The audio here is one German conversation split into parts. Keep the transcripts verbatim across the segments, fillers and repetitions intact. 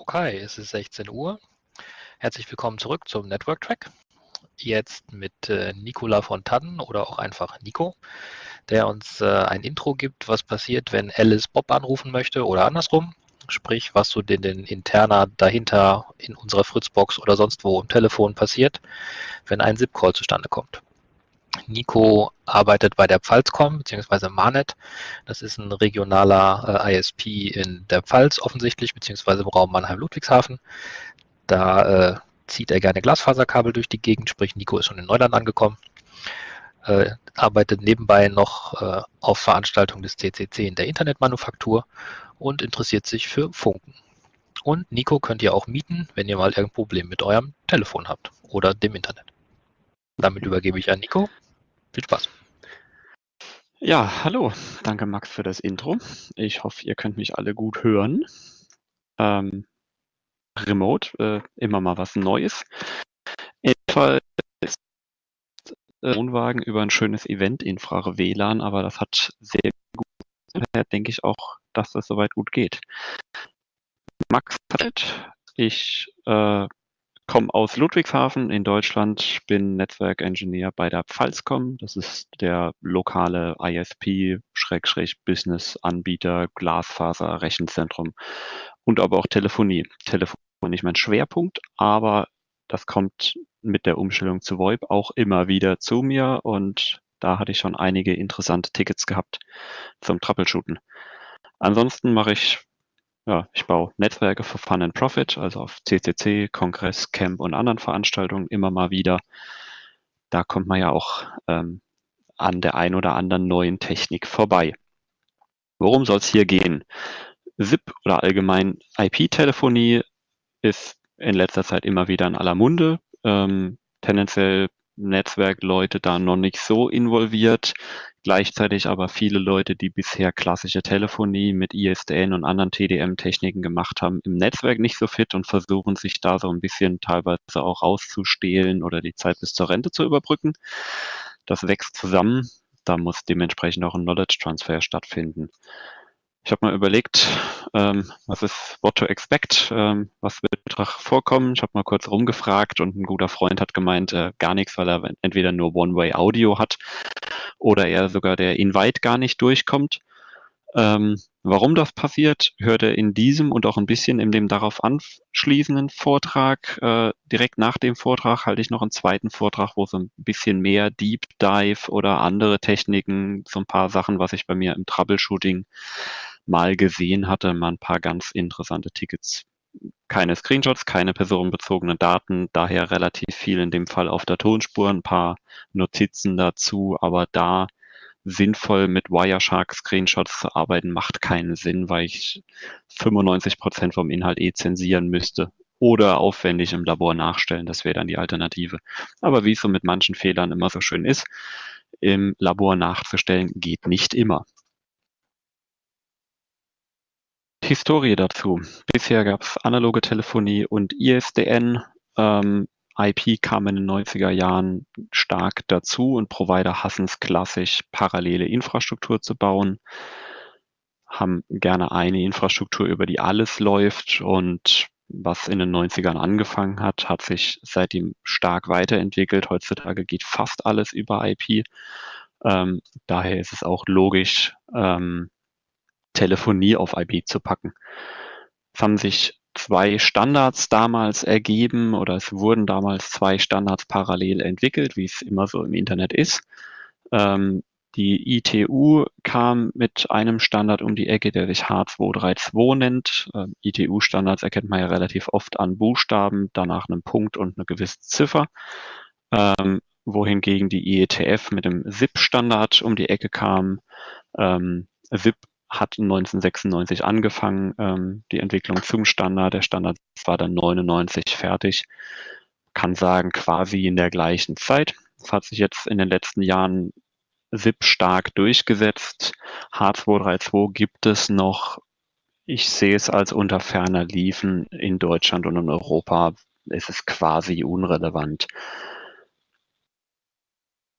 Okay, es ist sechzehn Uhr. Herzlich willkommen zurück zum Network Track. Jetzt mit äh, Nicola von Tadden oder auch einfach Nico, der uns äh, ein Intro gibt, was passiert, wenn Alice Bob anrufen möchte oder andersrum. Sprich, was so den, den interner dahinter in unserer Fritzbox oder sonst wo im Telefon passiert, wenn ein S I P-Call zustande kommt. Nico arbeitet bei der Pfalzcom bzw. Marnet. Das ist ein regionaler äh, I S P in der Pfalz offensichtlich, beziehungsweise im Raum Mannheim-Ludwigshafen. Da äh, zieht er gerne Glasfaserkabel durch die Gegend, sprich Nico ist schon in Neuland angekommen, äh, arbeitet nebenbei noch äh, auf Veranstaltungen des C C C in der Internetmanufaktur und interessiert sich für Funken. Und Nico könnt ihr auch mieten, wenn ihr mal irgendein Problem mit eurem Telefon habt oder dem Internet. Damit übergebe ich an Nico. Viel Spaß. Ja, hallo. Danke, Max, für das Intro. Ich hoffe, ihr könnt mich alle gut hören. Ähm, remote, äh, immer mal was Neues. Jedenfalls ist äh, Wohnwagen über ein schönes Event Infra W L A N, aber das hat sehr gut, daher denke ich auch, dass das soweit gut geht. Max, ich äh, komme aus Ludwigshafen in Deutschland, bin Netzwerkingenieur bei der Pfalzcom. Das ist der lokale I S P-Business-Anbieter, Glasfaser, Rechenzentrum und aber auch Telefonie. Telefonie nicht mein Schwerpunkt, aber das kommt mit der Umstellung zu VoIP auch immer wieder zu mir und da hatte ich schon einige interessante Tickets gehabt zum Troubleshooten. Ansonsten mache ich Ja, ich baue Netzwerke für Fun and Profit, also auf C C C, Kongress, Camp und anderen Veranstaltungen immer mal wieder. Da kommt man ja auch ähm, an der ein oder anderen neuen Technik vorbei. Worum soll es hier gehen? S I P oder allgemein I P-Telefonie ist in letzter Zeit immer wieder in aller Munde. Ähm, tendenziell Netzwerkleute da noch nicht so involviert, gleichzeitig aber viele Leute, die bisher klassische Telefonie mit I S D N und anderen T D M-Techniken gemacht haben, im Netzwerk nicht so fit und versuchen sich da so ein bisschen teilweise auch rauszustehlen oder die Zeit bis zur Rente zu überbrücken. Das wächst zusammen. Da muss dementsprechend auch ein Knowledge Transfer stattfinden. Ich habe mal überlegt, ähm, was ist what to expect, ähm, was wird vorkommen. Ich habe mal kurz rumgefragt und ein guter Freund hat gemeint, äh, gar nichts, weil er entweder nur One-Way-Audio hat oder er sogar der Invite gar nicht durchkommt. Ähm, warum das passiert, hört er in diesem und auch ein bisschen in dem darauf anschließenden Vortrag. Äh, direkt nach dem Vortrag halte ich noch einen zweiten Vortrag, wo so ein bisschen mehr Deep Dive oder andere Techniken, so ein paar Sachen, was ich bei mir im Troubleshooting mal gesehen hatte, mal ein paar ganz interessante Tickets. Keine Screenshots, keine personenbezogenen Daten, daher relativ viel in dem Fall auf der Tonspur, ein paar Notizen dazu, aber da sinnvoll mit Wireshark-Screenshots zu arbeiten, macht keinen Sinn, weil ich fünfundneunzig Prozent vom Inhalt eh zensieren müsste oder aufwendig im Labor nachstellen. Das wäre dann die Alternative. Aber wie es so mit manchen Fehlern immer so schön ist, im Labor nachzustellen, geht nicht immer. Historie dazu. Bisher gab es analoge Telefonie und I S D N. Ähm, I P kam in den neunziger Jahren stark dazu und Provider hassen es klassisch, parallele Infrastruktur zu bauen, haben gerne eine Infrastruktur, über die alles läuft und was in den neunzigern angefangen hat, hat sich seitdem stark weiterentwickelt. Heutzutage geht fast alles über I P. Ähm, daher ist es auch logisch, ähm, Telefonie auf I P zu packen. Es haben sich zwei Standards damals ergeben oder es wurden damals zwei Standards parallel entwickelt, wie es immer so im Internet ist. Ähm, die I T U kam mit einem Standard um die Ecke, der sich H zwei drei zwei nennt. Ähm, I T U-Standards erkennt man ja relativ oft an Buchstaben, danach einen Punkt und eine gewisse Ziffer. Ähm, wohingegen die I E T F mit dem S I P-Standard um die Ecke kam. Ähm, S I P hat neunzehnhundertsechsundneunzig angefangen, ähm, die Entwicklung zum Standard. Der Standard war dann neunundneunzig fertig. Kann sagen, quasi in der gleichen Zeit. Das hat sich jetzt in den letzten Jahren S I P stark durchgesetzt. H zwei drei zwei gibt es noch. Ich sehe es als unter ferner Liefen in Deutschland und in Europa. Es ist quasi unrelevant.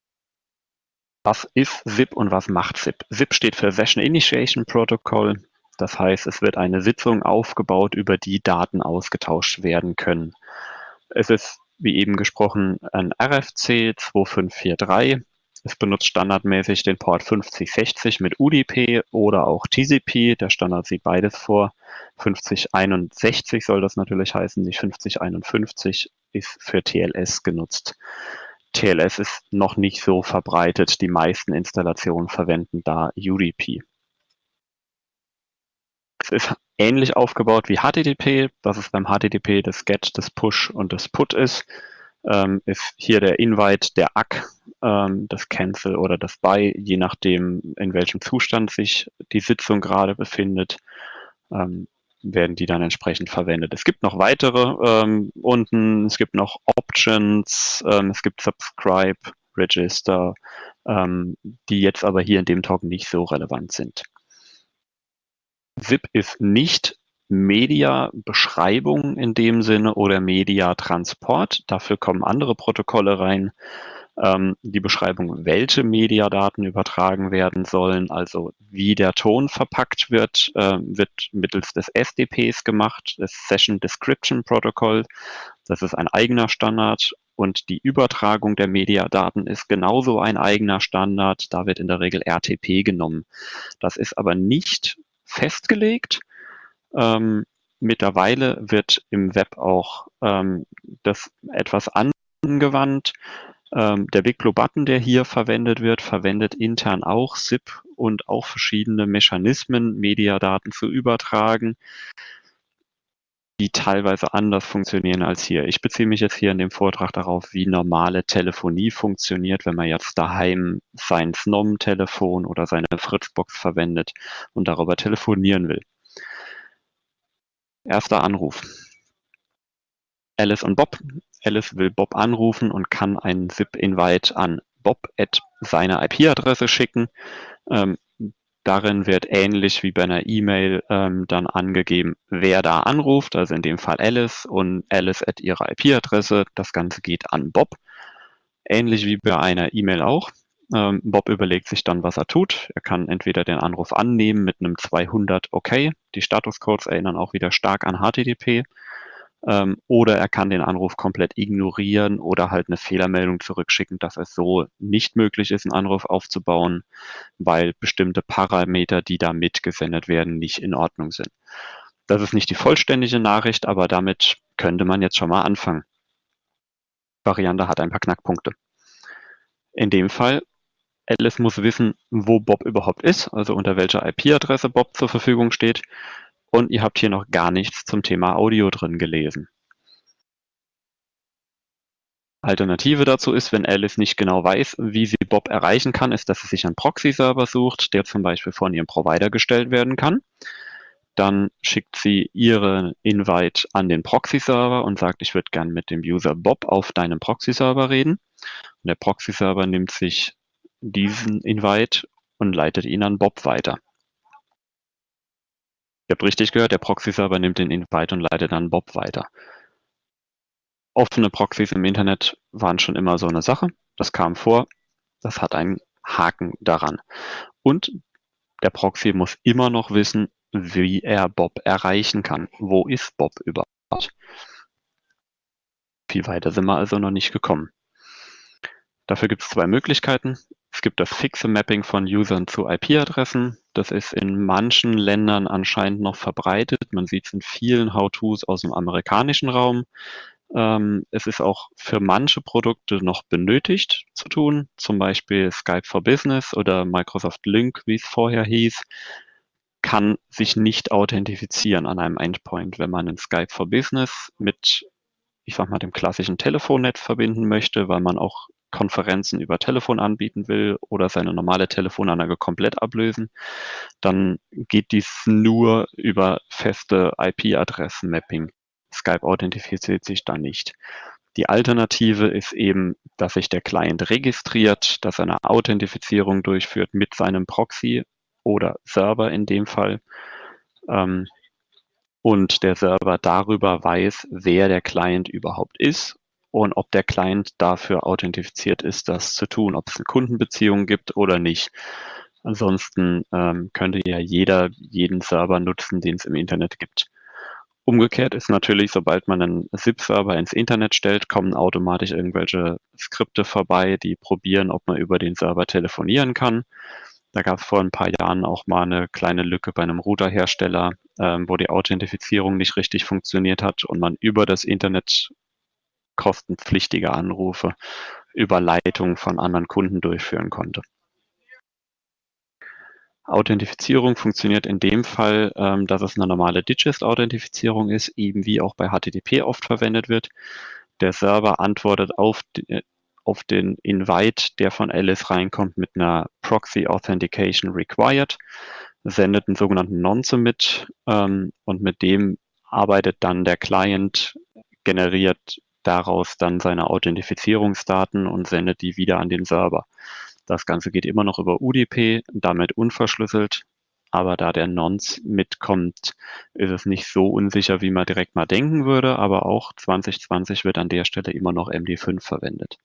Was ist S I P und was macht S I P? S I P steht für Session Initiation Protocol. Das heißt, es wird eine Sitzung aufgebaut, über die Daten ausgetauscht werden können. Es ist, wie eben gesprochen, ein R F C zwei fünf vier drei. Es benutzt standardmäßig den Port fünfzig sechzig mit U D P oder auch T C P. Der Standard sieht beides vor. fünfzig einundsechzig soll das natürlich heißen, nicht fünfzig einundfünfzig ist für T L S genutzt. T L S ist noch nicht so verbreitet. Die meisten Installationen verwenden da U D P. Es ist ähnlich aufgebaut wie H T T P, dass es beim H T T P das Get, das Push und das Put ist. Ähm, ist hier der Invite, der A C, ähm, das Cancel oder das By, je nachdem, in welchem Zustand sich die Sitzung gerade befindet, ähm, werden die dann entsprechend verwendet. Es gibt noch weitere ähm, unten, es gibt noch Options, ähm, es gibt Subscribe, Register, ähm, die jetzt aber hier in dem Talk nicht so relevant sind. S I P ist nicht Media-Beschreibung in dem Sinne oder Media-Transport. Dafür kommen andere Protokolle rein. Ähm, die Beschreibung, welche Mediadaten übertragen werden sollen, also wie der Ton verpackt wird, äh, wird mittels des S D Ps gemacht, das Session Description Protocol. Das ist ein eigener Standard. Und die Übertragung der Mediadaten ist genauso ein eigener Standard. Da wird in der Regel R T P genommen. Das ist aber nicht festgelegt. Ähm, mittlerweile wird im Web auch ähm, das etwas angewandt. Ähm, der Big Blue Button, der hier verwendet wird, verwendet intern auch S I P und auch verschiedene Mechanismen, Mediadaten zu übertragen, die teilweise anders funktionieren als hier. Ich beziehe mich jetzt hier in dem Vortrag darauf, wie normale Telefonie funktioniert, wenn man jetzt daheim sein S N O M-Telefon oder seine Fritzbox verwendet und darüber telefonieren will. Erster Anruf. Alice und Bob. Alice will Bob anrufen und kann einen S I P-Invite an Bob at seine I P-Adresse schicken. Ähm, darin wird ähnlich wie bei einer E-Mail ähm, dann angegeben, wer da anruft, also in dem Fall Alice und Alice at ihrer I P-Adresse. Das Ganze geht an Bob. Ähnlich wie bei einer E-Mail auch. Ähm, Bob überlegt sich dann, was er tut. Er kann entweder den Anruf annehmen mit einem zweihundert OK. Die Statuscodes erinnern auch wieder stark an H T T P. Ähm, oder er kann den Anruf komplett ignorieren oder halt eine Fehlermeldung zurückschicken, dass es so nicht möglich ist, einen Anruf aufzubauen, weil bestimmte Parameter, die da mitgesendet werden, nicht in Ordnung sind. Das ist nicht die vollständige Nachricht, aber damit könnte man jetzt schon mal anfangen. Die Variante hat ein paar Knackpunkte. In dem Fall, Alice muss wissen, wo Bob überhaupt ist, also unter welcher I P-Adresse Bob zur Verfügung steht. Und ihr habt hier noch gar nichts zum Thema Audio drin gelesen. Alternative dazu ist, wenn Alice nicht genau weiß, wie sie Bob erreichen kann, ist, dass sie sich einen Proxy-Server sucht, der zum Beispiel von ihrem Provider gestellt werden kann. Dann schickt sie ihren Invite an den Proxy-Server und sagt, ich würde gern mit dem User Bob auf deinem Proxy-Server reden. Und der Proxy-Server nimmt sich diesen Invite und leitet ihn an Bob weiter. Ihr habt richtig gehört, der Proxy-Server nimmt den Invite und leitet an Bob weiter. Offene Proxys im Internet waren schon immer so eine Sache. Das kam vor. Das hat einen Haken daran. Und der Proxy muss immer noch wissen, wie er Bob erreichen kann. Wo ist Bob überhaupt? Viel weiter sind wir also noch nicht gekommen. Dafür gibt es zwei Möglichkeiten. Es gibt das fixe Mapping von Usern zu I P-Adressen. Das ist in manchen Ländern anscheinend noch verbreitet. Man sieht es in vielen How-Tos aus dem amerikanischen Raum. Ähm, es ist auch für manche Produkte noch benötigt zu tun, zum Beispiel Skype for Business oder Microsoft Lync, wie es vorher hieß, kann sich nicht authentifizieren an einem Endpoint. Wenn man ein Skype for Business mit, ich sag mal, dem klassischen Telefonnetz verbinden möchte, weil man auch Konferenzen über Telefon anbieten will oder seine normale Telefonanlage komplett ablösen, dann geht dies nur über feste I P-Adressen-Mapping. Skype authentifiziert sich da nicht. Die Alternative ist eben, dass sich der Client registriert, dass er eine Authentifizierung durchführt mit seinem Proxy oder Server in dem Fall. Ähm, und der Server darüber weiß, wer der Client überhaupt ist und ob der Client dafür authentifiziert ist, das zu tun, ob es eine Kundenbeziehung gibt oder nicht. Ansonsten ähm, könnte ja jeder jeden Server nutzen, den es im Internet gibt. Umgekehrt ist natürlich, sobald man einen S I P-Server ins Internet stellt, kommen automatisch irgendwelche Skripte vorbei, die probieren, ob man über den Server telefonieren kann. Da gab es vor ein paar Jahren auch mal eine kleine Lücke bei einem Routerhersteller, ähm, wo die Authentifizierung nicht richtig funktioniert hat und man über das Internet kostenpflichtige Anrufe über Leitung von anderen Kunden durchführen konnte. Authentifizierung funktioniert in dem Fall, ähm, dass es eine normale Digest-Authentifizierung ist, eben wie auch bei H T T P oft verwendet wird. Der Server antwortet auf, die, auf den Invite, der von Alice reinkommt, mit einer Proxy Authentication Required, sendet einen sogenannten Non-Submit ähm, und mit dem arbeitet dann der Client, generiert daraus dann seine Authentifizierungsdaten und sendet die wieder an den Server. Das Ganze geht immer noch über U D P, damit unverschlüsselt, aber da der Nonce mitkommt, ist es nicht so unsicher, wie man direkt mal denken würde, aber auch zwanzig zwanzig wird an der Stelle immer noch M D fünf verwendet.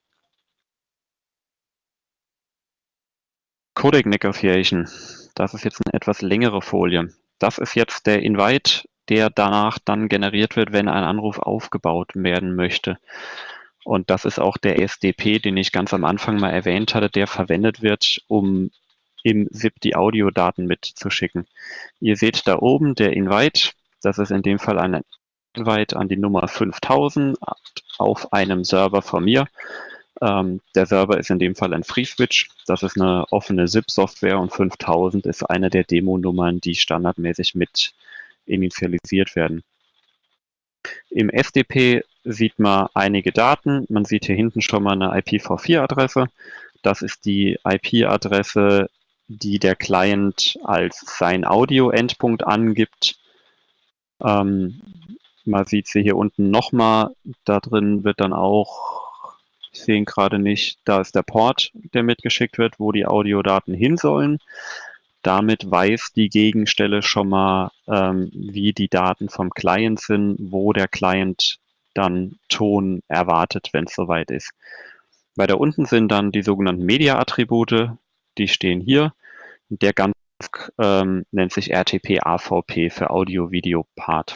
Codec Negotiation, das ist jetzt eine etwas längere Folie. Das ist jetzt der Invite, der danach dann generiert wird, wenn ein Anruf aufgebaut werden möchte. Und das ist auch der S D P, den ich ganz am Anfang mal erwähnt hatte, der verwendet wird, um im S I P die Audiodaten mitzuschicken. Ihr seht da oben der Invite, das ist in dem Fall ein Invite an die Nummer fünftausend auf einem Server von mir. Ähm, der Server ist in dem Fall ein FreeSwitch, das ist eine offene S I P-Software und fünftausend ist eine der Demo-Nummern, die standardmäßig mit initialisiert werden. Im S D P sieht man einige Daten. Man sieht hier hinten schon mal eine I P v vier Adresse. Das ist die I P-Adresse, die der Client als sein Audio-Endpunkt angibt. Ähm, man sieht sie hier unten nochmal. Da drin wird dann auch, ich sehe ihn gerade nicht, da ist der Port, der mitgeschickt wird, wo die Audiodaten hin sollen. Damit weiß die Gegenstelle schon mal, ähm, wie die Daten vom Client sind, wo der Client dann Ton erwartet, wenn es soweit ist. Weiter unten sind dann die sogenannten Media-Attribute, die stehen hier. Der ganze ähm, nennt sich R T P A V P für Audio-Video-Part.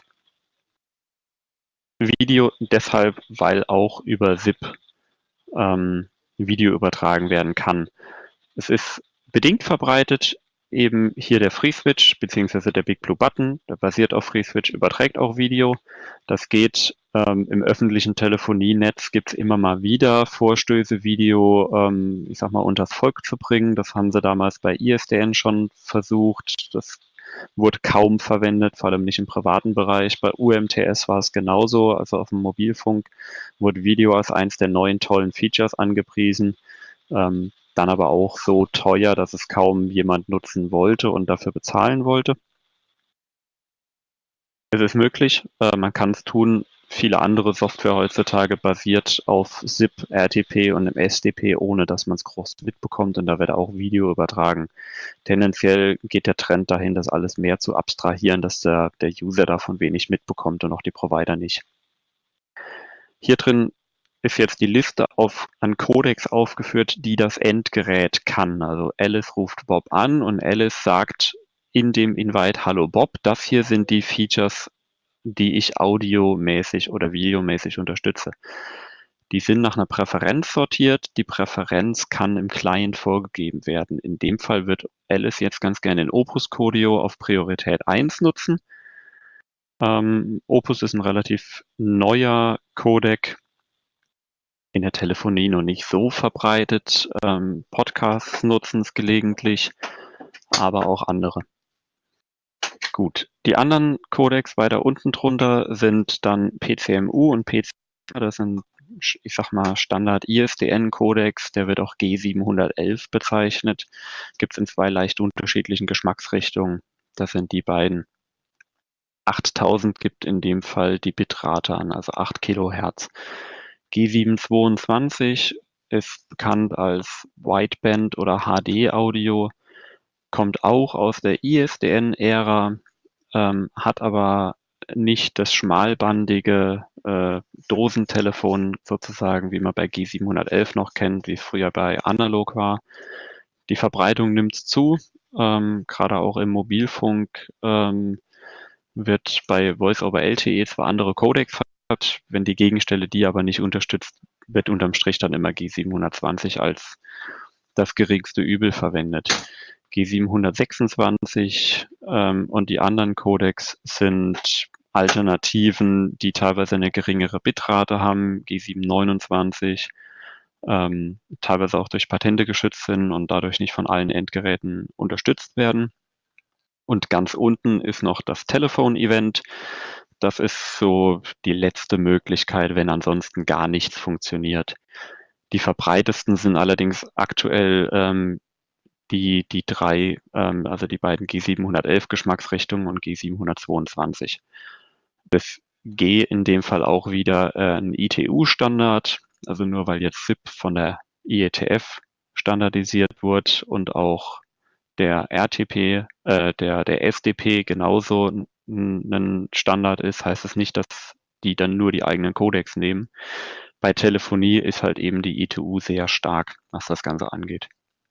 Video deshalb, weil auch über S I P ähm, Video übertragen werden kann. Es ist bedingt verbreitet, eben hier der FreeSwitch bzw. der Big Blue Button, der basiert auf FreeSwitch, überträgt auch Video. Das geht ähm, im öffentlichen Telefonienetz, gibt es immer mal wieder Vorstöße, Video, ähm, ich sag mal, unters Volk zu bringen. Das haben sie damals bei I S D N schon versucht. Das wurde kaum verwendet, vor allem nicht im privaten Bereich. Bei U M T S war es genauso, also auf dem Mobilfunk wurde Video als eins der neuen tollen Features angepriesen. Ähm, dann aber auch so teuer, dass es kaum jemand nutzen wollte und dafür bezahlen wollte. Es ist möglich, äh, man kann es tun. Viele andere Software heutzutage basiert auf S I P, R T P und im S D P, ohne dass man es groß mitbekommt und da wird auch Video übertragen. Tendenziell geht der Trend dahin, das alles mehr zu abstrahieren, dass der, der User davon wenig mitbekommt und auch die Provider nicht. Hier drin ist jetzt die Liste auf, an Codecs aufgeführt, die das Endgerät kann. Also Alice ruft Bob an und Alice sagt in dem Invite, hallo Bob, das hier sind die Features, die ich audiomäßig oder videomäßig unterstütze. Die sind nach einer Präferenz sortiert. Die Präferenz kann im Client vorgegeben werden. In dem Fall wird Alice jetzt ganz gerne den Opus Codio auf Priorität eins nutzen. Ähm, Opus ist ein relativ neuer Codec, in der Telefonie noch nicht so verbreitet. Ähm, Podcasts nutzen es gelegentlich, aber auch andere. Gut, die anderen Codecs weiter unten drunter sind dann P C M U und P C M U. Das sind, ich sag mal, Standard I S D N-Codecs. Der wird auch G siebenhundertelf bezeichnet. Gibt es in zwei leicht unterschiedlichen Geschmacksrichtungen. Das sind die beiden. achttausend gibt in dem Fall die Bitrate an, also acht Kilohertz. G siebenhundertzweiundzwanzig ist bekannt als Wideband oder H D-Audio, kommt auch aus der I S D N-Ära, ähm, hat aber nicht das schmalbandige äh, Dosentelefon sozusagen, wie man bei G siebenhundertelf noch kennt, wie es früher bei Analog war. Die Verbreitung nimmt zu. Ähm, gerade auch im Mobilfunk ähm, wird bei Voice-over-L T E zwar andere Codecs verwendet, wenn die Gegenstelle die aber nicht unterstützt, wird unterm Strich dann immer G siebenhundertzwanzig als das geringste Übel verwendet. G siebenhundertsechsundzwanzig ähm, und die anderen Codecs sind Alternativen, die teilweise eine geringere Bitrate haben, G siebenhundertneunundzwanzig, ähm, teilweise auch durch Patente geschützt sind und dadurch nicht von allen Endgeräten unterstützt werden. Und ganz unten ist noch das Telephone-Event. Das ist so die letzte Möglichkeit, wenn ansonsten gar nichts funktioniert. Die verbreitesten sind allerdings aktuell ähm, die, die drei, ähm, also die beiden G siebenhundertelf Geschmacksrichtungen und G siebenhundertzweiundzwanzig. Das G in dem Fall auch wieder äh, ein I T U-Standard, also nur weil jetzt S I P von der I E T F standardisiert wird und auch der R T P, äh, der, der S D P genauso ein, ein Standard ist, heißt es nicht, dass die dann nur die eigenen Codecs nehmen. Bei Telefonie ist halt eben die I T U sehr stark, was das Ganze angeht.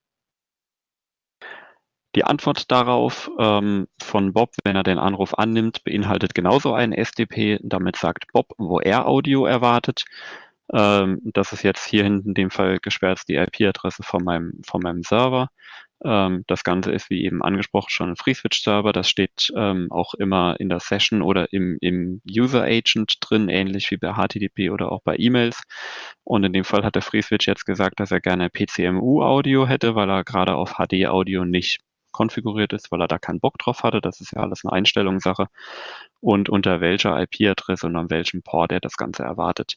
Die Antwort darauf ähm, von Bob, wenn er den Anruf annimmt, beinhaltet genauso einen S D P. Damit sagt Bob, wo er Audio erwartet. Ähm, das ist jetzt hier hinten in dem Fall gesperrt die I P-Adresse von meinem, von meinem Server. Ähm, das Ganze ist, wie eben angesprochen, schon ein FreeSwitch-Server. Das steht ähm, auch immer in der Session oder im, im User-Agent drin, ähnlich wie bei H T T P oder auch bei E-Mails. Und in dem Fall hat der FreeSwitch jetzt gesagt, dass er gerne P C M U-Audio hätte, weil er gerade auf H D-Audio nicht konfiguriert ist, weil er da keinen Bock drauf hatte. Das ist ja alles eine Einstellungssache. Und unter welcher I P-Adresse und an welchem Port er das Ganze erwartet.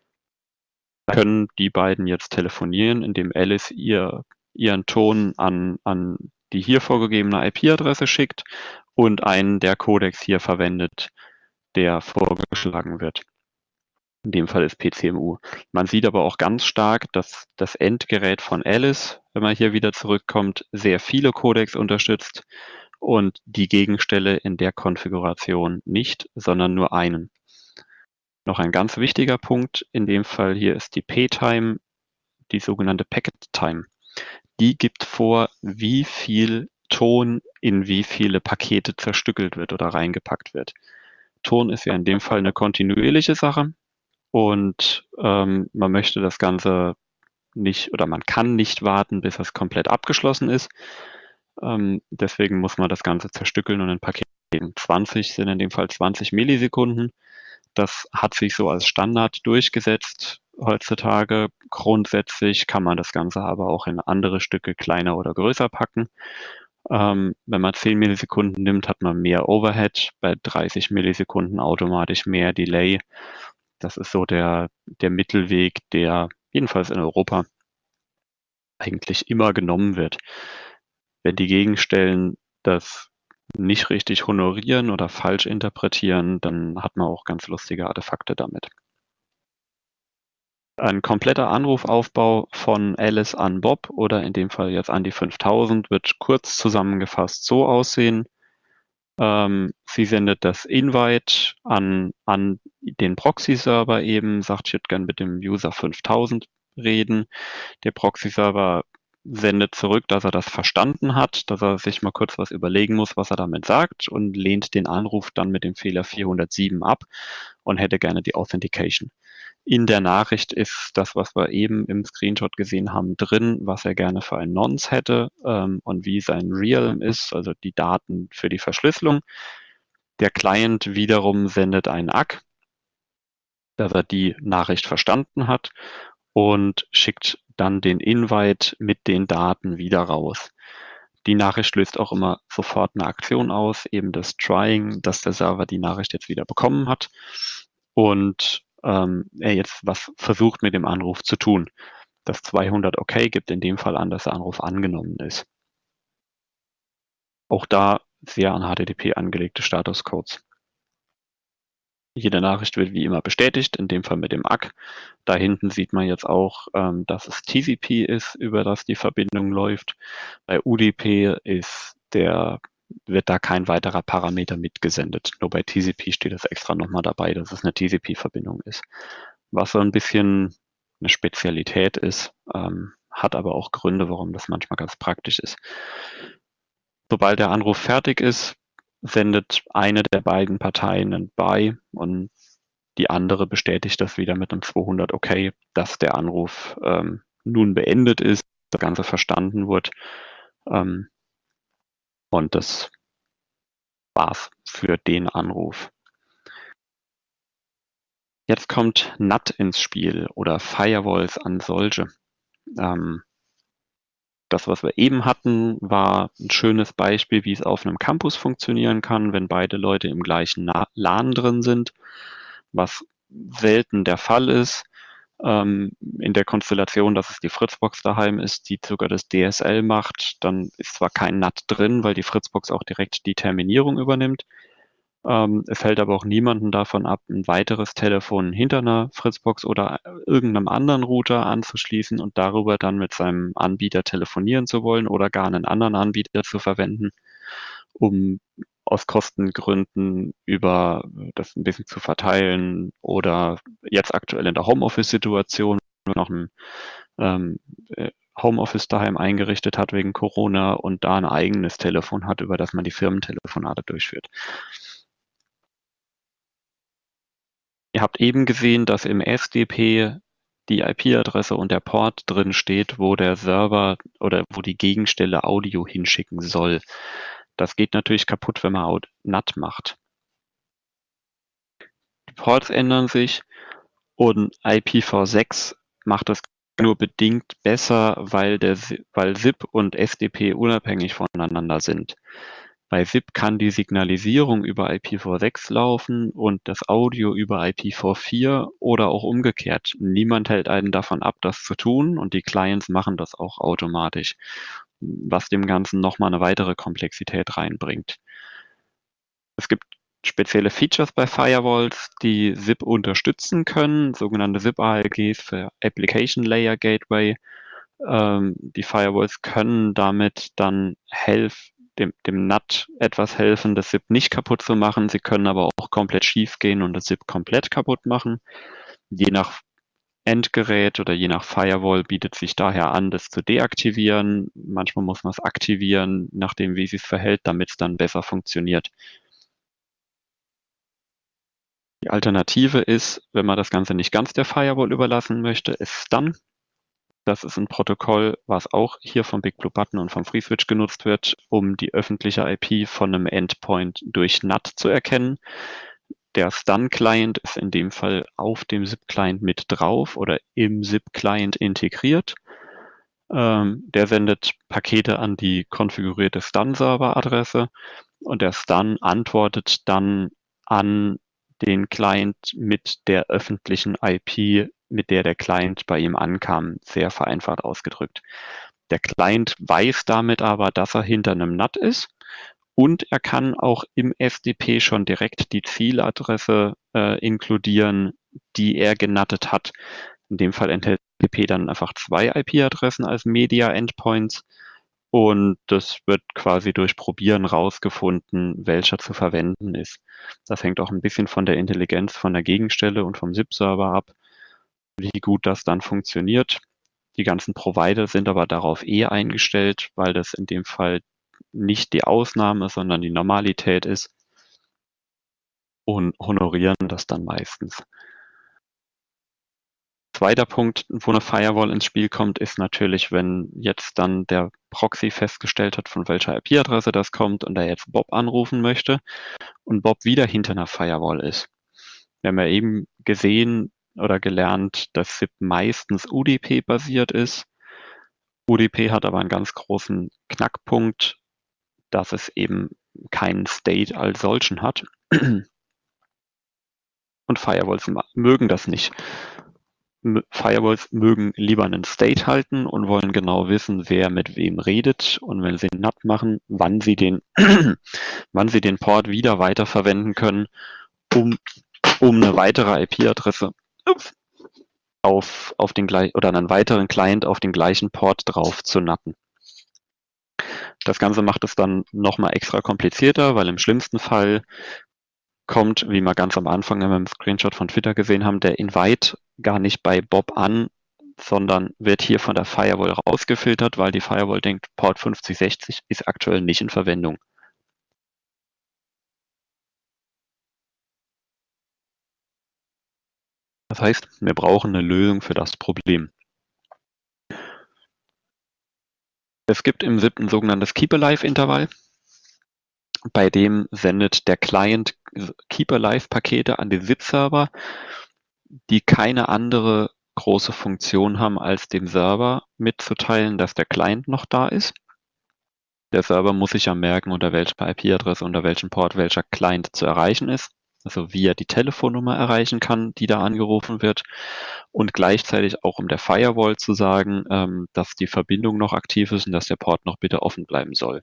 Da können die beiden jetzt telefonieren, indem Alice ihr, ihren Ton an, an die hier vorgegebene I P-Adresse schickt und einen der Codecs hier verwendet, der vorgeschlagen wird. In dem Fall ist P C M U. Man sieht aber auch ganz stark, dass das Endgerät von Alice, wenn man hier wieder zurückkommt, sehr viele Codecs unterstützt und die Gegenstelle in der Konfiguration nicht, sondern nur einen. Noch ein ganz wichtiger Punkt in dem Fall hier ist die P-Time, die sogenannte Packet Time. Die gibt vor, wie viel Ton in wie viele Pakete zerstückelt wird oder reingepackt wird. Ton ist ja in dem Fall eine kontinuierliche Sache. Und ähm, man möchte das Ganze nicht oder man kann nicht warten, bis es komplett abgeschlossen ist. Ähm, deswegen muss man das Ganze zerstückeln und in Paketen zwanzig sind in dem Fall zwanzig Millisekunden. Das hat sich so als Standard durchgesetzt heutzutage. Grundsätzlich kann man das Ganze aber auch in andere Stücke kleiner oder größer packen. Ähm, wenn man zehn Millisekunden nimmt, hat man mehr Overhead, bei dreißig Millisekunden automatisch mehr Delay. Das ist so der, der Mittelweg, der jedenfalls in Europa eigentlich immer genommen wird. Wenn die Gegenstellen das nicht richtig honorieren oder falsch interpretieren, dann hat man auch ganz lustige Artefakte damit. Ein kompletter Anrufaufbau von Alice an Bob oder in dem Fall jetzt an die fünftausend wird kurz zusammengefasst so aussehen. Ähm, sie sendet das Invite an, an den Proxy-Server eben, sagt, ich hätte gern mit dem User fünftausend reden. Der Proxy-Server sendet zurück, dass er das verstanden hat, dass er sich mal kurz was überlegen muss, was er damit sagt und lehnt den Anruf dann mit dem Fehler vierhundertsieben ab und hätte gerne die Authentication. In der Nachricht ist das, was wir eben im Screenshot gesehen haben, drin, was er gerne für ein Nonce hätte ähm, und wie sein Realm ist, also die Daten für die Verschlüsselung. Der Client wiederum sendet einen A C, dass er die Nachricht verstanden hat und schickt dann den Invite mit den Daten wieder raus. Die Nachricht löst auch immer sofort eine Aktion aus, eben das Trying, dass der Server die Nachricht jetzt wieder bekommen hat und ähm, er jetzt was versucht mit dem Anruf zu tun. Das zweihundert OK gibt in dem Fall an, dass der Anruf angenommen ist. Auch da sehr an H T T P angelegte Statuscodes. Jede Nachricht wird wie immer bestätigt, in dem Fall mit dem A C. Da hinten sieht man jetzt auch, ähm, dass es T C P ist, über das die Verbindung läuft. Bei U D P ist der, wird da kein weiterer Parameter mitgesendet. Nur bei T C P steht es extra nochmal dabei, dass es eine T C P-Verbindung ist. Was so ein bisschen eine Spezialität ist, ähm, hat aber auch Gründe, warum das manchmal ganz praktisch ist. Sobald der Anruf fertig ist, sendet eine der beiden Parteien ein Bye und die andere bestätigt das wieder mit einem zweihundert Okay, dass der Anruf ähm, nun beendet ist, das Ganze verstanden wird. Ähm, und das war's für den Anruf. Jetzt kommt N A T ins Spiel oder Firewalls an solche. Ähm, das, was wir eben hatten, war ein schönes Beispiel, wie es auf einem Campus funktionieren kann, wenn beide Leute im gleichen LAN drin sind, was selten der Fall ist. Ähm, in der Konstellation, dass es die Fritzbox daheim ist, die sogar das D S L macht, dann ist zwar kein N A T drin, weil die Fritzbox auch direkt die Terminierung übernimmt. Ähm, es hält aber auch niemanden davon ab, ein weiteres Telefon hinter einer Fritzbox oder irgendeinem anderen Router anzuschließen und darüber dann mit seinem Anbieter telefonieren zu wollen oder gar einen anderen Anbieter zu verwenden, um aus Kostengründen über das ein bisschen zu verteilen oder jetzt aktuell in der Homeoffice-Situation noch ein ähm, Homeoffice daheim eingerichtet hat wegen Corona und da ein eigenes Telefon hat, über das man die Firmentelefonate durchführt. Ihr habt eben gesehen, dass im S D P die I P-Adresse und der Port drin steht, wo der Server oder wo die Gegenstelle Audio hinschicken soll. Das geht natürlich kaputt, wenn man N A T macht. Die Ports ändern sich und I P v sechs macht das nur bedingt besser, weil, der, weil S I P und S D P unabhängig voneinander sind. Bei S I P kann die Signalisierung über I P v sechs laufen und das Audio über I P v vier oder auch umgekehrt. Niemand hält einen davon ab, das zu tun und die Clients machen das auch automatisch, was dem Ganzen nochmal eine weitere Komplexität reinbringt. Es gibt spezielle Features bei Firewalls, die S I P unterstützen können, sogenannte S I P-A L Gs für Application Layer Gateway. Ähm, die Firewalls können damit dann helfen, dem, dem N A T etwas helfen, das S I P nicht kaputt zu machen. Sie können aber auch komplett schief gehen und das S I P komplett kaputt machen. Je nach Endgerät oder je nach Firewall bietet sich daher an, das zu deaktivieren. Manchmal muss man es aktivieren, nachdem wie es sich verhält, damit es dann besser funktioniert. Die Alternative ist, wenn man das Ganze nicht ganz der Firewall überlassen möchte, ist Stun. Das ist ein Protokoll, was auch hier vom Big Blue Button und vom FreeSwitch genutzt wird, um die öffentliche I P von einem Endpoint durch N A T zu erkennen. Der Stun-Client ist in dem Fall auf dem S I P-Client mit drauf oder im S I P-Client integriert. Ähm, der sendet Pakete an die konfigurierte Stun-Server-Adresse und der Stun antwortet dann an den Client mit der öffentlichen I P, mit der der Client bei ihm ankam, sehr vereinfacht ausgedrückt. Der Client weiß damit aber, dass er hinter einem N A T ist und er kann auch im S D P schon direkt die Zieladresse äh, inkludieren, die er genattet hat. In dem Fall enthält S D P dann einfach zwei I P-Adressen als Media-Endpoints. Und das wird quasi durch Probieren rausgefunden, welcher zu verwenden ist. Das hängt auch ein bisschen von der Intelligenz von der Gegenstelle und vom S I P-Server ab, wie gut das dann funktioniert. Die ganzen Provider sind aber darauf eh eingestellt, weil das in dem Fall nicht die Ausnahme, sondern die Normalität ist und honorieren das dann meistens. Zweiter Punkt, wo eine Firewall ins Spiel kommt, ist natürlich, wenn jetzt dann der Proxy festgestellt hat, von welcher I P-Adresse das kommt und er jetzt Bob anrufen möchte und Bob wieder hinter einer Firewall ist. Wir haben ja eben gesehen oder gelernt, dass S I P meistens U D P-basiert ist. U D P hat aber einen ganz großen Knackpunkt, dass es eben keinen State als solchen hat. Und Firewalls mögen das nicht. Firewalls mögen lieber einen State halten und wollen genau wissen, wer mit wem redet und wenn sie N A T machen, wann sie den, wann sie den Port wieder weiterverwenden können, um, um eine weitere I P-Adresse auf, auf den gleich oder einen weiteren Client auf den gleichen Port drauf zu natten. Das Ganze macht es dann nochmal extra komplizierter, weil im schlimmsten Fall kommt, wie wir ganz am Anfang in einem Screenshot von Twitter gesehen haben, der Invite gar nicht bei Bob an, sondern wird hier von der Firewall rausgefiltert, weil die Firewall denkt, Port fünfzig sechzig ist aktuell nicht in Verwendung. Das heißt, wir brauchen eine Lösung für das Problem. Es gibt im S I P ein sogenanntes Keep-Alive-Intervall. Bei dem sendet der Client Keep-Alive-Pakete an den S I P-Server, die keine andere große Funktion haben, als dem Server mitzuteilen, dass der Client noch da ist. Der Server muss sich ja merken, unter welcher I P-Adresse, unter welchem Port welcher Client zu erreichen ist, also wie er die Telefonnummer erreichen kann, die da angerufen wird, und gleichzeitig auch um der Firewall zu sagen, ähm, dass die Verbindung noch aktiv ist und dass der Port noch bitte offen bleiben soll.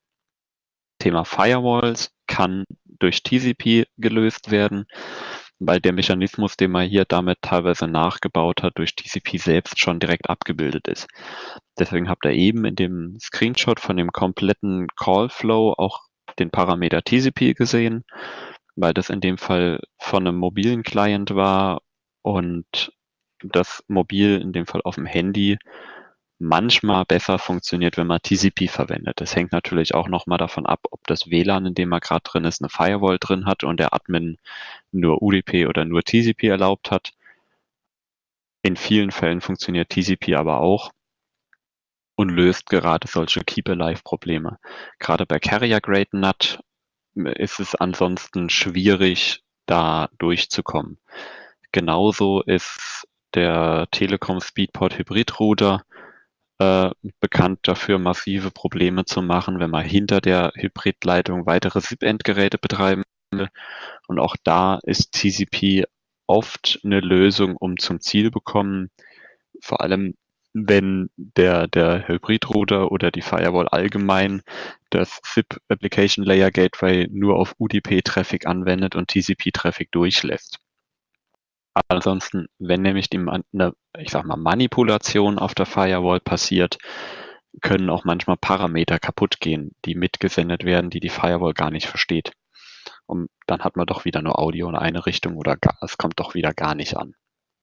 Thema Firewalls kann durch T C P gelöst werden, weil der Mechanismus, den man hier damit teilweise nachgebaut hat, durch T C P selbst schon direkt abgebildet ist. Deswegen habt ihr eben in dem Screenshot von dem kompletten Call-Flow auch den Parameter T C P gesehen, weil das in dem Fall von einem mobilen Client war und das mobil in dem Fall auf dem Handy manchmal besser funktioniert, wenn man T C P verwendet. Das hängt natürlich auch nochmal davon ab, ob das W L A N, in dem man gerade drin ist, eine Firewall drin hat und der Admin nur U D P oder nur T C P erlaubt hat. In vielen Fällen funktioniert T C P aber auch und löst gerade solche Keep-Alive-Probleme. Gerade bei Carrier-Grade N A T ist es ansonsten schwierig, da durchzukommen. Genauso ist der Telekom Speedport Hybrid Router äh, bekannt dafür, massive Probleme zu machen, wenn man hinter der Hybridleitung weitere S I P-Endgeräte betreiben will. Und auch da ist T C P oft eine Lösung, um zum Ziel bekommen, vor allem wenn der, der Hybrid-Router oder die Firewall allgemein das S I P Application Layer Gateway nur auf U D P-Traffic anwendet und T C P-Traffic durchlässt. Ansonsten, wenn nämlich die, eine, ich sag mal, Manipulation auf der Firewall passiert, können auch manchmal Parameter kaputt gehen, die mitgesendet werden, die die Firewall gar nicht versteht. Und dann hat man doch wieder nur Audio in eine Richtung oder gar, es kommt doch wieder gar nicht an.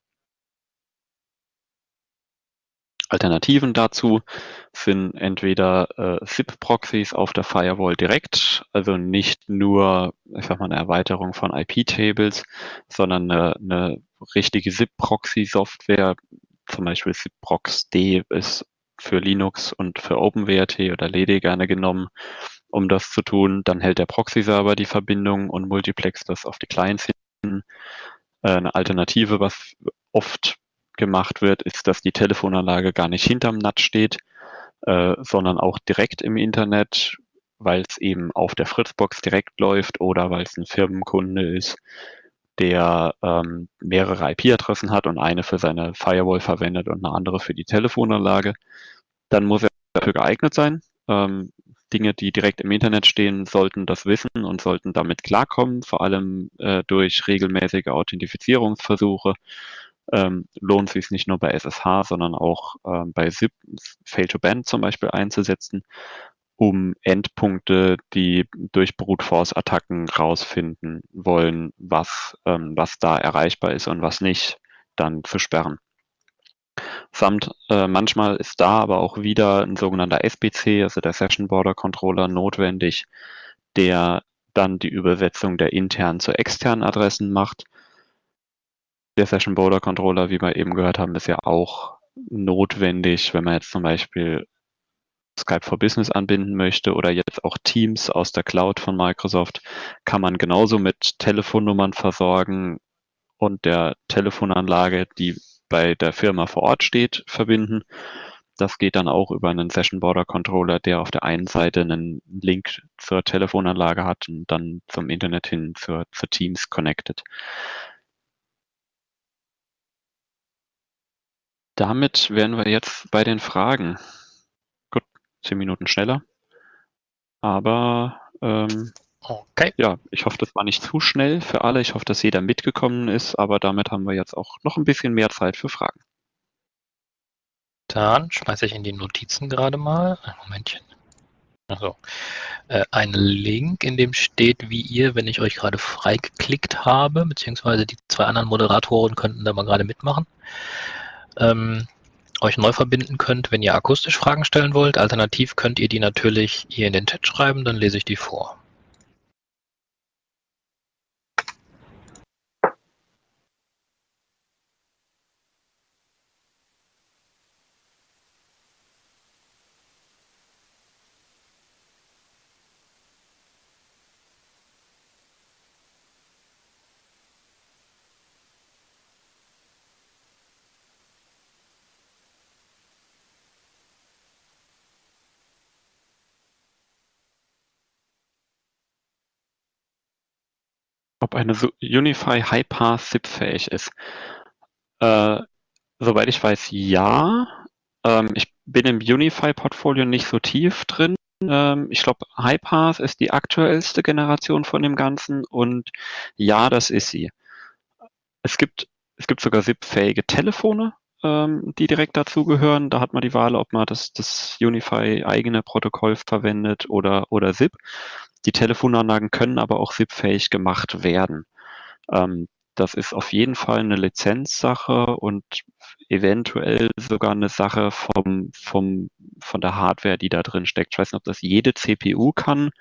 Alternativen dazu sind entweder äh, S I P-Proxys auf der Firewall direkt, also nicht nur, ich sag mal, eine Erweiterung von I P-Tables, sondern eine, eine richtige S I P-Proxy-Software, zum Beispiel S I P-Prox-D ist für Linux und für OpenWrt oder L E D gerne genommen, um das zu tun. Dann hält der Proxy-Server die Verbindung und multiplext das auf die Clients hin. Äh, eine Alternative, was oft gemacht wird, ist, dass die Telefonanlage gar nicht hinterm N A T steht, äh, sondern auch direkt im Internet, weil es eben auf der Fritzbox direkt läuft oder weil es ein Firmenkunde ist, der ähm, mehrere I P-Adressen hat und eine für seine Firewall verwendet und eine andere für die Telefonanlage. Dann muss er dafür geeignet sein. Ähm, Dinge, die direkt im Internet stehen, sollten das wissen und sollten damit klarkommen, vor allem äh, durch regelmäßige Authentifizierungsversuche. Ähm, lohnt es sich nicht nur bei S S H, sondern auch ähm, bei S I P, Fail-to-Ban zum Beispiel einzusetzen, um Endpunkte, die durch Brute Force-Attacken rausfinden wollen, was, ähm, was da erreichbar ist und was nicht, dann zu sperren. Samt äh, manchmal ist da aber auch wieder ein sogenannter S B C, also der Session Border Controller, notwendig, der dann die Übersetzung der internen zu externen Adressen macht. Der Session Border Controller, wie wir eben gehört haben, ist ja auch notwendig, wenn man jetzt zum Beispiel Skype for Business anbinden möchte oder jetzt auch Teams aus der Cloud von Microsoft, kann man genauso mit Telefonnummern versorgen und der Telefonanlage, die bei der Firma vor Ort steht, verbinden. Das geht dann auch über einen Session Border Controller, der auf der einen Seite einen Link zur Telefonanlage hat und dann zum Internet hin zur, zur Teams connected. Damit wären wir jetzt bei den Fragen. Gut, zehn Minuten schneller. Aber ähm, okay. Ja, ich hoffe, das war nicht zu schnell für alle. Ich hoffe, dass jeder mitgekommen ist, aber damit haben wir jetzt auch noch ein bisschen mehr Zeit für Fragen. Dann schmeiße ich in die Notizen gerade mal. Ein Momentchen. Also, äh, ein Link, in dem steht, wie ihr, wenn ich euch gerade freigeklickt habe, beziehungsweise die zwei anderen Moderatoren könnten da mal gerade mitmachen. Ähm, euch neu verbinden könnt, wenn ihr akustisch Fragen stellen wollt. Alternativ könnt ihr die natürlich hier in den Chat schreiben, dann lese ich die vor. Ob eine Unify High-Pass S I P-fähig ist. Äh, soweit ich weiß, ja. Ähm, ich bin im Unify-Portfolio nicht so tief drin. Ähm, ich glaube, High-Pass ist die aktuellste Generation von dem Ganzen und ja, das ist sie. Es gibt, es gibt sogar S I P-fähige Telefone, ähm, die direkt dazugehören. Da hat man die Wahl, ob man das, das Unify-eigene Protokoll verwendet oder, oder S I P. Die Telefonanlagen können aber auch S I P-fähig gemacht werden. Ähm, das ist auf jeden Fall eine Lizenzsache und eventuell sogar eine Sache vom, vom, von der Hardware, die da drin steckt. Ich weiß nicht, ob das jede C P U kann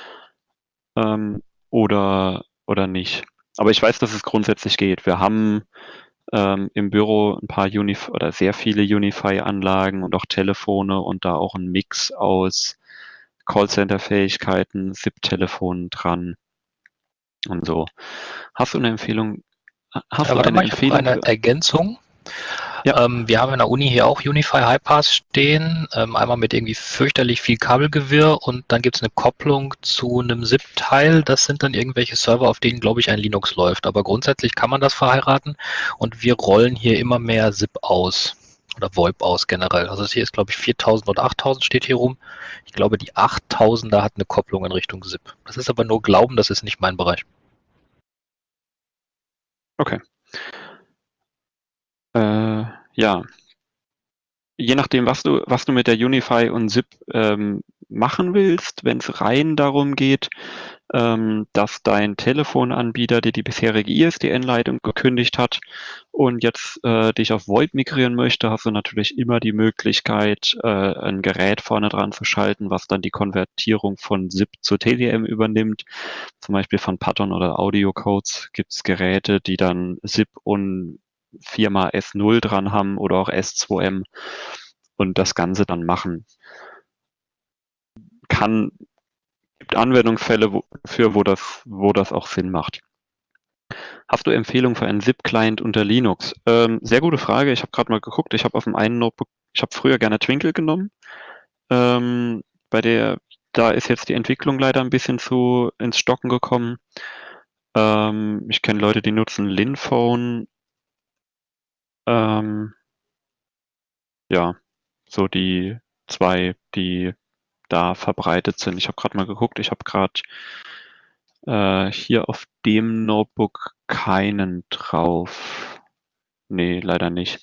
ähm, oder, oder nicht. Aber ich weiß, dass es grundsätzlich geht. Wir haben ähm, im Büro ein paar Unify oder sehr viele Unify-Anlagen und auch Telefone und da auch ein Mix aus Callcenter-Fähigkeiten, S I P-Telefonen dran und so. Hast du eine Empfehlung? Hast Ja, du warte eine mal, ich habe noch Empfehlung eine für? Ergänzung. Ja, Ähm, wir haben in der Uni hier auch Unify High-Pass stehen, ähm, einmal mit irgendwie fürchterlich viel Kabelgewirr und dann gibt es eine Kopplung zu einem S I P-Teil. Das sind dann irgendwelche Server, auf denen, glaube ich, ein Linux läuft. Aber grundsätzlich kann man das verheiraten und wir rollen hier immer mehr S I P aus oder VoIP aus generell. Also hier ist, glaube ich, viertausend oder achttausend steht hier rum. Ich glaube, die achttausender hat eine Kopplung in Richtung S I P. Das ist aber nur Glauben, das ist nicht mein Bereich. okay. Äh, ja. Je nachdem, was du, was du mit der Unify und S I P ähm, machen willst, wenn es rein darum geht, ähm, dass dein Telefonanbieter dir die bisherige I S D N-Leitung gekündigt hat und jetzt äh, dich auf VoIP migrieren möchte, hast du natürlich immer die Möglichkeit, äh, ein Gerät vorne dran zu schalten, was dann die Konvertierung von S I P zu T D M übernimmt. Zum Beispiel von Patton oder AudioCodes gibt es Geräte, die dann S I P und Firma S null dran haben oder auch S zwei M und das Ganze dann machen. Kann, gibt Anwendungsfälle wo, für, wo das, wo das auch Sinn macht. Hast du Empfehlungen für einen S I P-Client unter Linux? Ähm, sehr gute Frage. Ich habe gerade mal geguckt. Ich habe auf dem einen Notebook, ich habe früher gerne Twinkle genommen. Ähm, bei der, da ist jetzt die Entwicklung leider ein bisschen zu ins Stocken gekommen. Ähm, ich kenne Leute, die nutzen Linphone. Ähm, ja, so die zwei, die da verbreitet sind. Ich habe gerade mal geguckt. Ich habe gerade äh, hier auf dem Notebook keinen drauf. Nee, leider nicht.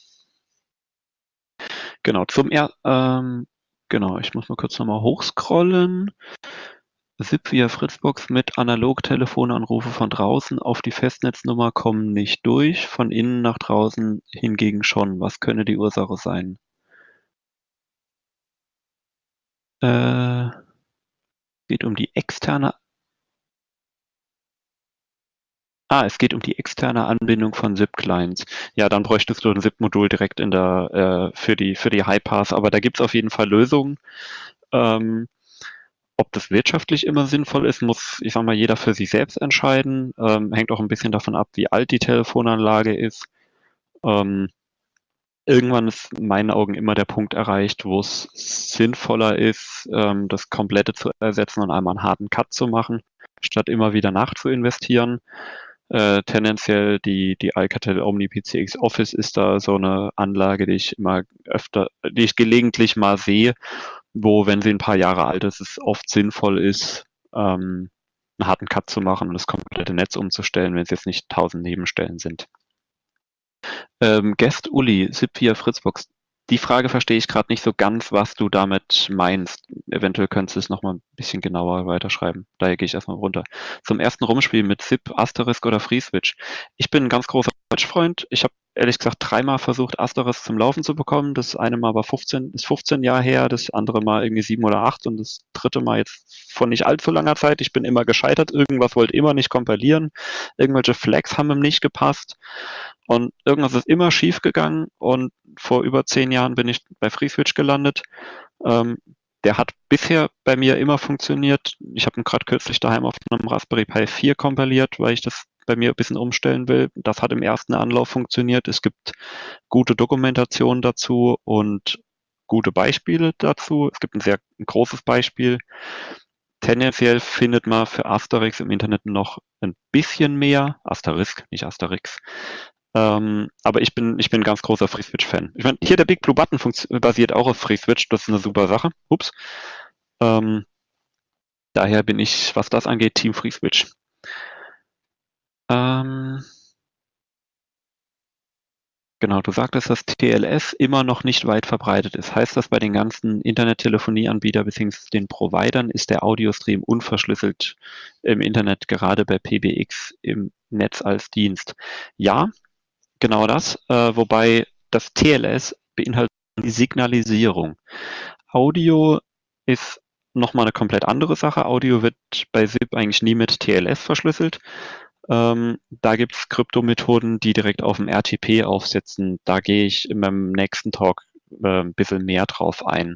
Genau, zum er ähm, genau, ich muss mal kurz nochmal hochscrollen. S I P via Fritzbox mit Analog-Telefonanrufe von draußen auf die Festnetznummer kommen nicht durch, von innen nach draußen hingegen schon. Was könnte die Ursache sein? Äh, geht um die externe Ah, es geht um die externe Anbindung von S I P-Clients. Ja, dann bräuchtest du ein S I P-Modul direkt in der, äh, für die, für die High-Pass, aber da gibt's auf jeden Fall Lösungen. Ähm, ob das wirtschaftlich immer sinnvoll ist, muss, ich sag mal, jeder für sich selbst entscheiden. Ähm, hängt auch ein bisschen davon ab, wie alt die Telefonanlage ist. Ähm, irgendwann ist in meinen Augen immer der Punkt erreicht, wo es sinnvoller ist, ähm, das Komplette zu ersetzen und einmal einen harten Cut zu machen, statt immer wieder nachzuinvestieren. Äh, tendenziell die, die Alcatel Omni P C X Office ist da so eine Anlage, die ich immer öfter, die ich gelegentlich mal sehe, wo, wenn sie ein paar Jahre alt ist, es oft sinnvoll ist, ähm, einen harten Cut zu machen und das komplette Netz umzustellen, wenn es jetzt nicht tausend Nebenstellen sind. Ähm, Guest Uli, S I P via Fritzbox. Die Frage verstehe ich gerade nicht so ganz, was du damit meinst. Eventuell könntest du es noch mal ein bisschen genauer weiterschreiben. Daher gehe ich erstmal runter. Zum ersten Rumspiel mit Zip, Asterisk oder FreeSwitch. Ich bin ein ganz großer Switch-Freund. Ich habe ehrlich gesagt dreimal versucht, Asterisk zum Laufen zu bekommen. Das eine Mal war fünfzehn, ist fünfzehn Jahre her, das andere Mal irgendwie sieben oder acht und das dritte Mal jetzt von nicht allzu langer Zeit. Ich bin immer gescheitert. Irgendwas wollte immer nicht kompilieren. Irgendwelche Flags haben ihm nicht gepasst. Und irgendwas ist immer schief gegangen und vor über zehn Jahren bin ich bei FreeSwitch gelandet. Ähm, der hat bisher bei mir immer funktioniert. Ich habe ihn gerade kürzlich daheim auf einem Raspberry Pi vier kompiliert, weil ich das bei mir ein bisschen umstellen will. Das hat im ersten Anlauf funktioniert. Es gibt gute Dokumentation dazu und gute Beispiele dazu. Es gibt ein sehr ein großes Beispiel. Tendenziell findet man für Asterix im Internet noch ein bisschen mehr. Asterisk, nicht Asterix. Ähm, aber ich bin, ich bin ein ganz großer FreeSwitch-Fan. Ich meine, hier der Big Blue Button basiert auch auf FreeSwitch, das ist eine super Sache. Ups. Ähm, daher bin ich, was das angeht, Team FreeSwitch. Ähm, genau, du sagtest, dass T L S immer noch nicht weit verbreitet ist. Heißt das, bei den ganzen Internettelefonieanbietern bzw. den Providern ist der Audiostream unverschlüsselt im Internet, gerade bei P B X im Netz als Dienst? Ja, genau das, äh, wobei das T L S beinhaltet die Signalisierung. Audio ist nochmal eine komplett andere Sache. Audio wird bei Zip eigentlich nie mit T L S verschlüsselt. Ähm, da gibt es Kryptomethoden, die direkt auf dem R T P aufsetzen. Da gehe ich in meinem nächsten Talk äh, ein bisschen mehr drauf ein.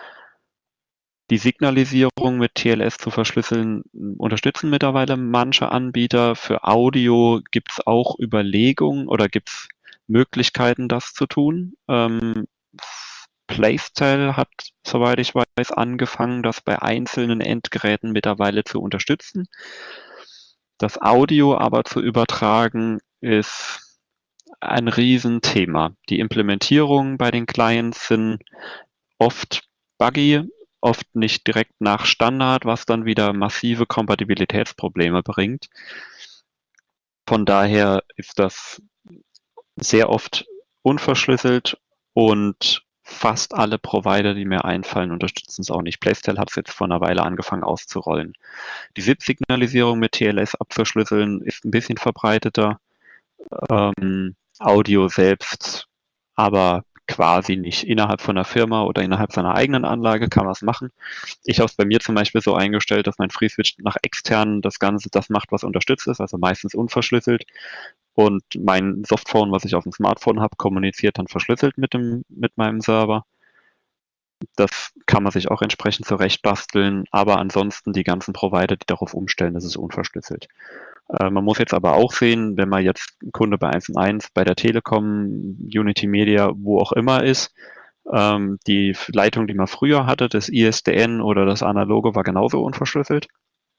Die Signalisierung mit T L S zu verschlüsseln unterstützen mittlerweile manche Anbieter. Für Audio gibt es auch Überlegungen oder gibt es Möglichkeiten, das zu tun. Ähm, Playstyle hat, soweit ich weiß, angefangen, das bei einzelnen Endgeräten mittlerweile zu unterstützen. Das Audio aber zu übertragen ist ein Riesenthema. Die Implementierungen bei den Clients sind oft buggy, oft nicht direkt nach Standard, was dann wieder massive Kompatibilitätsprobleme bringt. Von daher ist das sehr oft unverschlüsselt und fast alle Provider, die mir einfallen, unterstützen es auch nicht. Playstyle hat es jetzt vor einer Weile angefangen auszurollen. Die S I P-Signalisierung mit T L S abzuschlüsseln ist ein bisschen verbreiteter. Ähm, Audio selbst aber quasi nicht. Innerhalb von einer Firma oder innerhalb seiner eigenen Anlage kann man es machen. Ich habe es bei mir zum Beispiel so eingestellt, dass mein FreeSwitch nach extern das Ganze das macht, was unterstützt ist, also meistens unverschlüsselt. Und mein Softphone, was ich auf dem Smartphone habe, kommuniziert dann verschlüsselt mit dem, mit meinem Server. Das kann man sich auch entsprechend zurechtbasteln, aber ansonsten die ganzen Provider, die darauf umstellen, das ist unverschlüsselt. Äh, man muss jetzt aber auch sehen, wenn man jetzt Kunde bei eins und eins, bei der Telekom, Unity Media, wo auch immer ist, ähm, die Leitung, die man früher hatte, das I S D N oder das Analoge, war genauso unverschlüsselt.